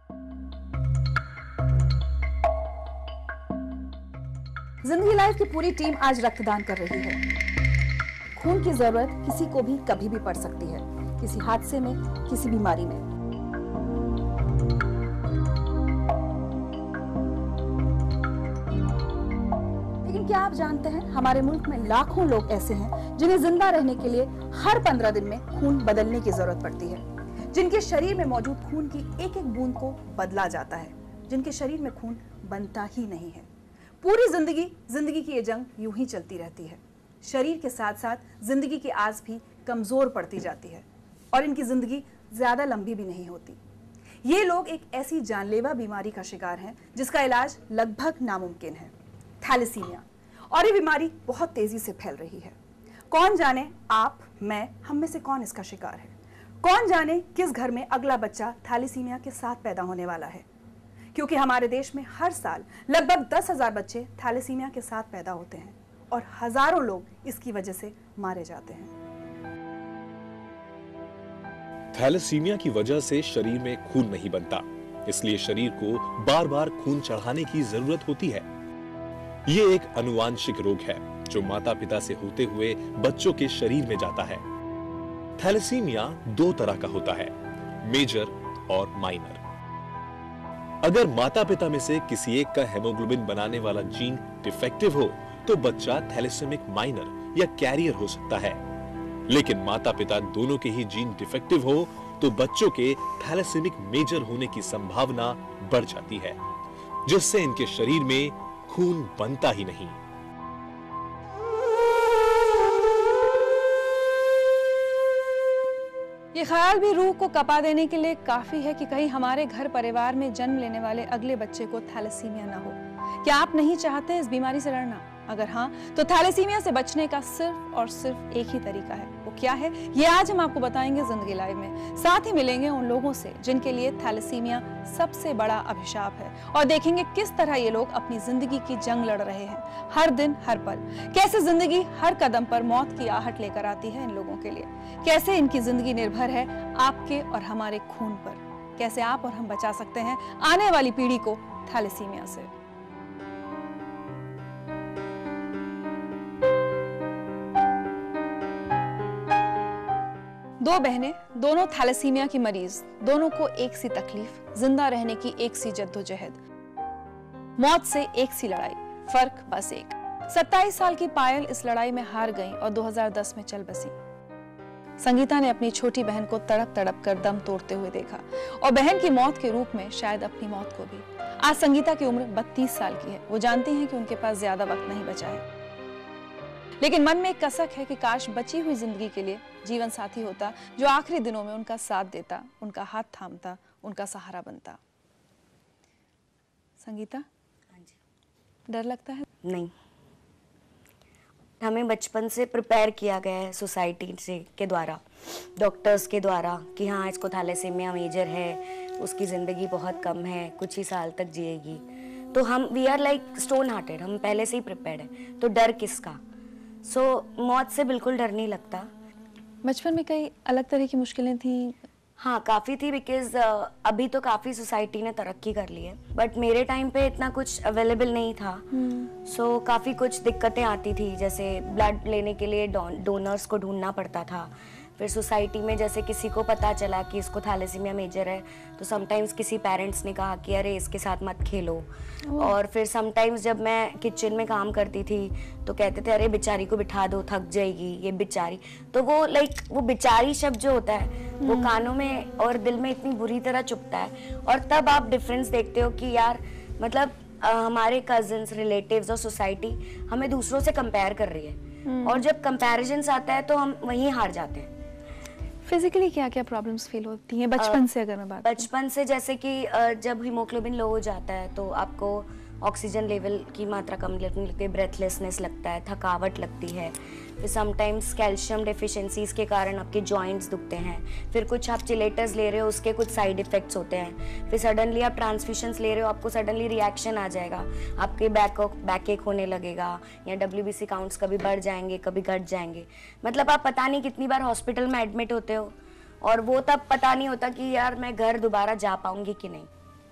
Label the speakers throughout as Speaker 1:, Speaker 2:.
Speaker 1: जिंदगी लाइफ की पूरी टीम आज रक्तदान कर रही है। खून की जरूरत किसी को भी कभी भी पड़ सकती है, किसी हादसे में, किसी बीमारी में। लेकिन क्या आप जानते हैं, हमारे मुल्क में लाखों लोग ऐसे हैं जिन्हें जिंदा रहने के लिए हर 15 दिन में खून बदलने की जरूरत पड़ती है, जिनके शरीर में मौजूद खून की एक एक बूंद को बदला जाता है, जिनके शरीर में खून बनता ही नहीं है। पूरी जिंदगी की ये जंग यूं ही चलती रहती है। शरीर के साथ साथ जिंदगी की आस भी कमजोर पड़ती जाती है और इनकी जिंदगी ज्यादा लंबी भी नहीं होती। ये लोग एक ऐसी जानलेवा बीमारी का शिकार हैं जिसका इलाज लगभग नामुमकिन है, थैलेसीमिया। और ये बीमारी बहुत तेजी से फैल रही है। कौन जाने आप, मैं, हम में से कौन इसका शिकार है? कौन जाने किस घर में अगला बच्चा थैलेसीमिया के साथ पैदा होने वाला है? क्योंकि हमारे देश में हर साल लगभग 10,000 बच्चे थैलेसीमिया के साथ पैदा होते हैं और हजारों लोग इसकी वजह से मारे जाते हैं।
Speaker 2: थैलेसीमिया की वजह से शरीर में खून नहीं बनता, इसलिए शरीर को बार बार खून चढ़ाने की जरूरत होती है। ये एक आनुवांशिक रोग है जो माता पिता से होते हुए बच्चों के शरीर में जाता है। थैलेसीमिया 2 तरह का होता है, मेजर और माइनर। अगर माता पिता में से किसी एक का हेमोग्लोबिन बनाने वाला जीन डिफेक्टिव हो तो बच्चा थैलेसेमिक माइनर या कैरियर हो सकता है। लेकिन माता पिता दोनों के ही जीन डिफेक्टिव हो तो बच्चों के थैलेसेमिक मेजर होने की संभावना बढ़ जाती है, जिससे इनके शरीर में खून बनता ही नहीं।
Speaker 1: ये ख्याल भी रूह को कपा देने के लिए काफी है कि कहीं हमारे घर परिवार में जन्म लेने वाले अगले बच्चे को थैलेसीमिया ना हो। क्या आप नहीं चाहते इस बीमारी से लड़ना? अगर हाँ, तो थैलेसीमिया से बचने का सिर्फ और सिर्फ एक ही तरीका है। वो क्या है, ये आज हम आपको बताएंगे जिंदगी लाइव में। साथ ही मिलेंगे उन लोगों से जिनके लिए थैलेसीमिया सबसे बड़ा अभिशाप है और देखेंगे किस तरह ये लोग अपनी जिंदगी की जंग लड़ रहे हैं, हर दिन हर पल। कैसे जिंदगी हर कदम पर मौत की आहट लेकर आती है इन लोगों के लिए, कैसे इनकी जिंदगी निर्भर है आपके और हमारे खून पर, कैसे आप और हम बचा सकते हैं आने वाली पीढ़ी को थैलेसीमिया से। दो बहनें, दोनों थैलेसीमिया की मरीज, दोनों को एक सी तकलीफ, जिंदा रहने की एक सी जद्दोजहद, मौत से एक सी लड़ाई, फर्क बस एक। 27 साल की पायल इस लड़ाई में हार गई और 2010 में चल बसी। संगीता ने अपनी छोटी बहन को तड़प तड़प कर दम तोड़ते हुए देखा और बहन की मौत के रूप में शायद अपनी मौत को भी। आज संगीता की उम्र 32 साल की है। वो जानती हैं कि उनके पास ज्यादा वक्त नहीं बचा है, लेकिन मन में एक कसक है कि काश बची हुई जिंदगी के लिए जीवन साथी होता जो आखिरी दिनों में उनका साथ देता, उनका हाथ थामता, उनका सहारा बनता। संगीता, हाँ जी, डर लगता है?
Speaker 3: नहीं, हमें बचपन से प्रिपेयर किया गया है सोसाइटी से के द्वारा, डॉक्टर्स के द्वारा कि हाँ इसको थैलेसीमिया मेजर है, उसकी ज़िंदगी बहुत कम है, कुछ ही साल तक जिएगी। तो हम we are like stone hearted, हम पहले से ही प्रिपेयर्ड है, तो डर किसका। मौत से बिल्कुल डर नहीं लगता।
Speaker 1: बचपन में कई अलग तरह की मुश्किलें थी?
Speaker 3: हाँ काफ़ी थी, बिकॉज अभी तो काफ़ी सोसाइटी ने तरक्की कर ली है, बट मेरे टाइम पे इतना कुछ अवेलेबल नहीं था। काफ़ी कुछ दिक्कतें आती थी, जैसे ब्लड लेने के लिए डोनर्स को ढूंढना पड़ता था। फिर सोसाइटी में जैसे किसी को पता चला कि इसको थैलेसीमिया मेजर है तो समटाइम्स किसी पेरेंट्स ने कहा कि अरे इसके साथ मत खेलो। और फिर समटाइम्स जब मैं किचन में काम करती थी तो कहते थे अरे बेचारी को बिठा दो, थक जाएगी ये बेचारी। तो वो वो बेचारी शब्द जो होता है वो कानों में और दिल में इतनी बुरी तरह चुभता है। और तब आप डिफरेंस देखते हो कि यार मतलब हमारे कजिन्स, रिलेटिव्स और सोसाइटी हमें दूसरों से कंपेयर कर रही है, और जब कंपैरिजन्स आता है तो हम वहीं हार जाते हैं।
Speaker 1: फिजिकली क्या क्या प्रॉब्लम्स फील होती हैं बचपन से? अगर मैं बात
Speaker 3: बचपन से जैसे कि जब हीमोग्लोबिन लो हो जाता है तो आपको ऑक्सीजन लेवल की मात्रा कम लगने लगती है, ब्रेथलेसनेस लगता है, थकावट लगती है। फिर समटाइम्स कैल्शियम डेफिशिएंसीज के कारण आपके जॉइंट्स दुखते हैं। फिर कुछ आप चिलेटर्स ले रहे हो उसके कुछ साइड इफेक्ट्स होते हैं। फिर सडनली आप ट्रांसफ्यूशंस ले रहे हो, आपको सडनली रिएक्शन आ जाएगा, आपके बैक एक होने लगेगा, या WBC काउंट्स कभी बढ़ जाएंगे कभी घट जाएंगे। मतलब आप पता नहीं कितनी बार हॉस्पिटल में एडमिट होते हो, और वो तब पता नहीं होता कि यार मैं घर दोबारा जा पाऊंगी कि नहीं।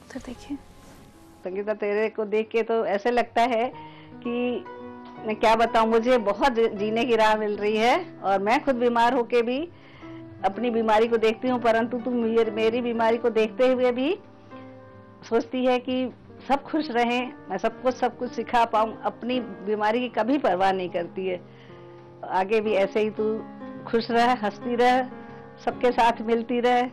Speaker 1: तो देखिए
Speaker 4: संगीता, तेरे को देख के तो ऐसे लगता है कि मैं क्या बताऊं, मुझे बहुत जीने की राह मिल रही है। और मैं खुद बीमार होके भी अपनी बीमारी को देखती हूँ, परंतु तू मेरी बीमारी को देखते हुए भी सोचती है कि सब खुश रहें, मैं सब कुछ सिखा पाऊँ। अपनी बीमारी की कभी परवाह नहीं करती है। आगे भी ऐसे ही तू खुश रह, हंसती रह, सबके साथ मिलती रह।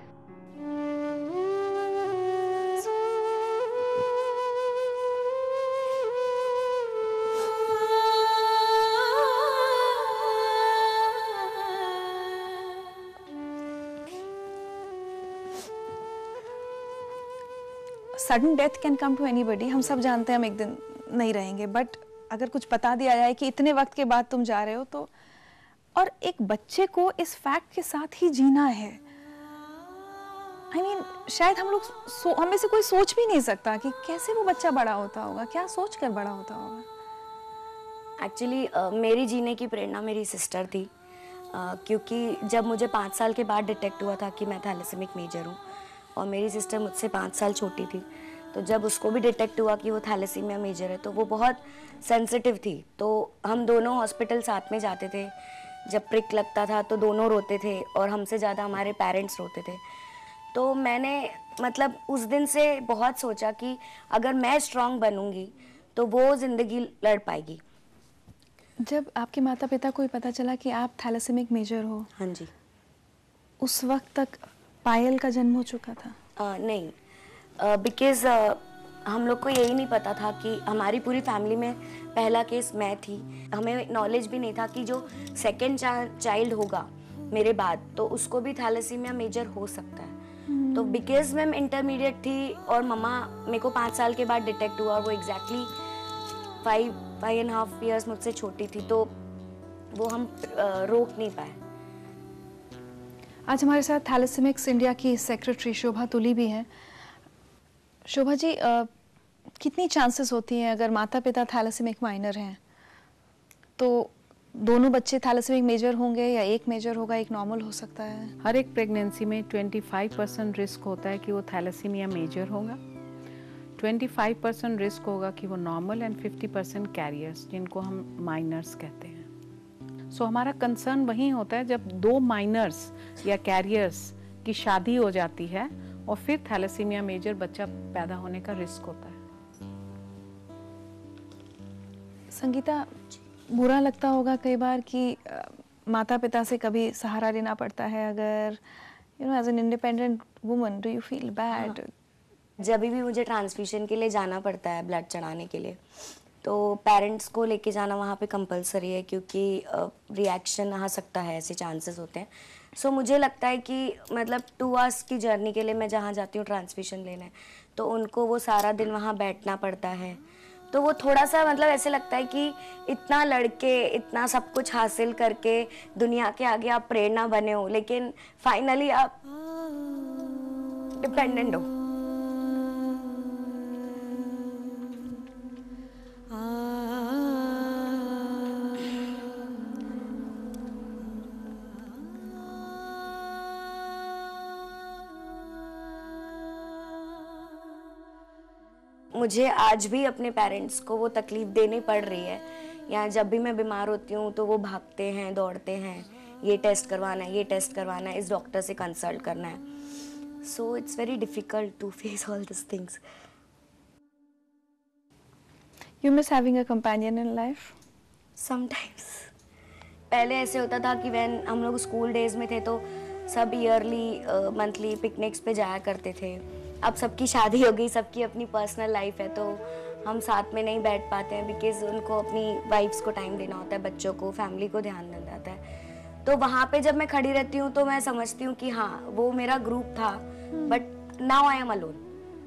Speaker 1: Sudden death can come to anybody, हम सब जानते हैं हम एक दिन नहीं रहेंगे, बट अगर कुछ बता दिया जाए कि इतने वक्त के बाद तुम जा रहे हो, तो और एक बच्चे को इस फैक्ट के साथ ही जीना है। I mean, शायद हम में से कोई सोच भी नहीं सकता कि कैसे वो बच्चा बड़ा होता होगा, क्या सोच कर बड़ा होता होगा।
Speaker 3: एक्चुअली मेरी जीने की प्रेरणा मेरी सिस्टर थी, क्योंकि जब मुझे 5 साल के बाद डिटेक्ट हुआ था कि मैं थैलेसेमिक मेजर हूँ, और मेरी सिस्टर मुझसे 5 साल छोटी थी, तो जब उसको भी डिटेक्ट हुआ कि वो थैलेसीमिया मेजर है, तो वो बहुत सेंसिटिव थी। तो हम दोनों हॉस्पिटल साथ में जाते थे, जब प्रिक लगता था तो दोनों रोते थे, और हमसे ज़्यादा हमारे पेरेंट्स रोते थे। तो मैंने मतलब उस दिन से बहुत सोचा कि अगर मैं स्ट्रांग बनूंगी तो वो ज़िंदगी लड़ पाएगी।
Speaker 1: जब आपके माता पिता को पता चला कि आप थैलेसेमिक मेजर हो,
Speaker 3: हाँ जी,
Speaker 1: उस वक्त तक पायल का जन्म हो चुका था?
Speaker 3: नहीं, बिकॉज हम लोग को यही नहीं पता था कि हमारी पूरी फैमिली में पहला केस मैं थी। हमें नॉलेज भी नहीं था कि जो सेकंड चाइल्ड होगा मेरे बाद, तो उसको भी थैलेसीमिया मेजर हो सकता है। तो बिकॉज मैम इंटरमीडिएट थी और मम्मा मेरे को 5 साल के बाद डिटेक्ट हुआ, और वो एग्जैक्टली 5.5 years मुझसे छोटी थी, तो वो हम रोक नहीं पाए।
Speaker 1: आज हमारे साथ थैलेसेमिक्स इंडिया की सेक्रेटरी शोभा तुली भी हैं। शोभा जी, कितनी चांसेस होती हैं अगर माता पिता थैलेसेमिक माइनर हैं, तो दोनों बच्चे थैलेसेमिक मेजर होंगे या एक मेजर होगा, एक नॉर्मल हो सकता है?
Speaker 5: हर एक प्रेगनेंसी में 25% रिस्क होता है कि वो थैलेसीमिया मेजर होगा, 25% रिस्क होगा कि वो नॉर्मल, एंड 50% कैरियर्स, जिनको हम माइनर्स कहते हैं। सो हमारा कंसर्न वही होता है जब 2 माइनर्स या कैरियर्स की शादी हो जाती है और फिर थैलेसीमिया मेजर बच्चा पैदा होने का रिस्क होता है।
Speaker 1: संगीता, बुरा लगता होगा कई बार कि माता पिता से कभी सहारा लेना पड़ता है, अगर as an independent woman, do you feel bad?
Speaker 3: जब भी मुझे ट्रांसफ्यूजन के लिए जाना पड़ता है, ब्लड चढ़ाने के लिए, तो पेरेंट्स को लेके जाना वहाँ पे कंपलसरी है, क्योंकि रिएक्शन आ सकता है, ऐसे चांसेस होते हैं। सो मुझे लगता है कि मतलब 2 hours की जर्नी के लिए मैं जहाँ जाती हूँ ट्रांसफ्यूजन लेने, तो उनको वो सारा दिन वहाँ बैठना पड़ता है, तो वो थोड़ा सा मतलब ऐसे लगता है कि इतना लड़के इतना सब कुछ हासिल करके दुनिया के आगे आप प्रेरणा बने हो, लेकिन फाइनली आप डिपेंडेंट हो। मुझे आज भी अपने पेरेंट्स को वो तकलीफ देनी पड़ रही है, या जब भी मैं बीमार होती हूँ तो वो भागते हैं, दौड़ते हैं, ये टेस्ट करवाना है, ये टेस्ट करवाना है, इस डॉक्टर से कंसल्ट करना है। So it's very difficult to face all this things.
Speaker 1: You miss having a companion in life?
Speaker 3: Sometimes. पहले ऐसे होता था कि व्हेन हम लोग स्कूल डेज में थे तो सब ईयरली मंथली पिकनिक्स पे जाया करते थे। अब सबकी शादी हो गई, सबकी अपनी पर्सनल लाइफ है, तो हम साथ में नहीं बैठ पाते हैं, बिकॉज उनको अपनी वाइफ्स को टाइम देना होता है, बच्चों को, फैमिली को ध्यान देना होता है। तो वहाँ पे जब मैं खड़ी रहती हूँ तो मैं समझती हूँ कि हाँ, वो मेरा ग्रुप था, but now I am alone.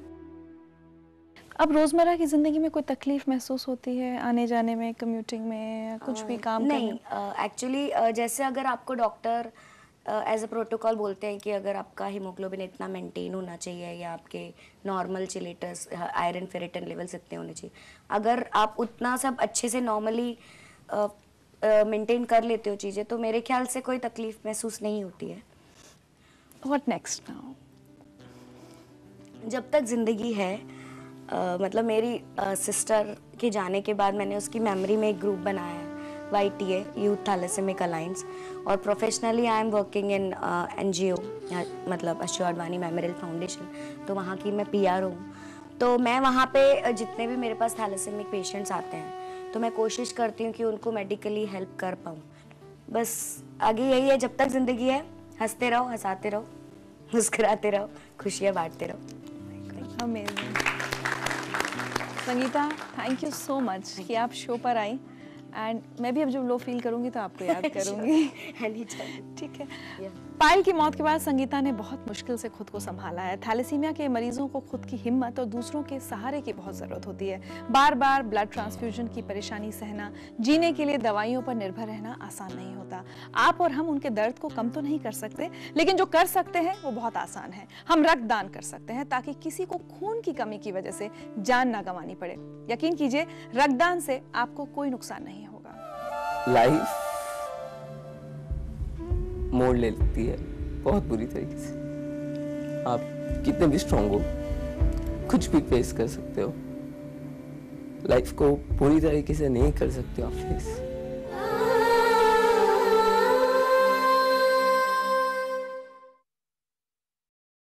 Speaker 1: अब रोजमर्रा की जिंदगी में कोई तकलीफ महसूस होती है आने जाने में, कम्यूटिंग में, या कुछ भी काम
Speaker 3: नहीं, एक्चुअली जैसे अगर आपको डॉक्टर एज अ प्रोटोकॉल बोलते हैं कि अगर आपका हीमोग्लोबिन इतना मेंटेन होना चाहिए, या आपके नॉर्मल चिलेटस आयरन फेरेटिन लेवल्स इतने होने चाहिए, अगर आप उतना सब अच्छे से नॉर्मली मेंटेन कर लेते हो चीज़ें, तो मेरे ख्याल से कोई तकलीफ महसूस नहीं होती है।
Speaker 1: What next now?
Speaker 3: जब तक जिंदगी है, मतलब मेरी सिस्टर के जाने के बाद मैंने उसकी मेमोरी में एक ग्रुप बनाया है, YTA यूथ थैलेसेमिक अलायंस, और professionally I am working in NGO, मतलब अश्योर्ड वानी मेमोरियल फाउंडेशन, तो वहाँ की मैं PR हूँ। तो मैं वहाँ पे जितने भी मेरे पास थैलेसेमिक पेशेंट्स आते हैं तो मैं कोशिश करती हूँ कि उनको मेडिकली हेल्प कर पाऊँ। बस आगे यही है, जब तक जिंदगी है हंसते रहो, हंसाते रहो, मुस्कुराते रहो, खुशियाँ बांटते रहो।
Speaker 1: Amazing. Sangeeta, thank you so much कि आप शो पर आई, एंड मैं भी अब जब लो फील करूंगी तो आपको याद करूंगी। ठीक है। पायल की मौत के बाद संगीता ने बहुत मुश्किल से खुद को संभाला है। थैलेसीमिया के मरीजों को खुद की हिम्मत और दूसरों के सहारे की बहुत जरूरत होती है। बार बार ब्लड ट्रांसफ्यूजन की परेशानी सहना, जीने के लिए दवाइयों पर निर्भर रहना आसान नहीं होता। आप और हम उनके दर्द को कम तो नहीं कर सकते, लेकिन जो कर सकते हैं वो बहुत आसान है। हम रक्तदान कर सकते हैं ताकि किसी को खून की कमी की वजह से जान ना गंवानी पड़े। यकीन कीजिए, रक्तदान से आपको कोई नुकसान नहीं होगा।
Speaker 6: लाइफ मोड़ ले लेती है बहुत बुरी तरीके से। आप कितने भी स्ट्रांग हो, कुछ भी फेस कर सकते हो, लाइफ को पूरी तरीके से नहीं कर सकते आप फेस।